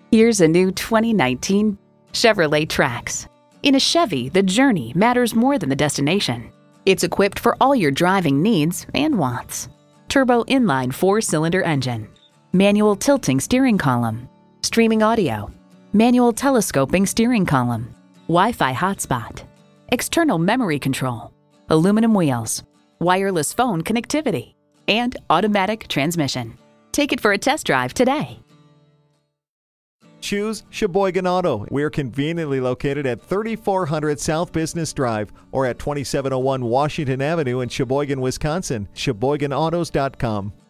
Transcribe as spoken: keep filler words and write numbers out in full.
Here's a new twenty nineteen Chevrolet Trax. In a Chevy, the journey matters more than the destination. It's equipped for all your driving needs and wants. Turbo inline four-cylinder engine, manual tilting steering column, streaming audio, manual telescoping steering column, Wi-Fi hotspot, external memory control, aluminum wheels, wireless phone connectivity, and automatic transmission. Take it for a test drive today. Choose Sheboygan Auto. We're conveniently located at thirty-four hundred South Business Drive or at twenty-seven oh one Washington Avenue in Sheboygan, Wisconsin. Sheboygan Autos dot com.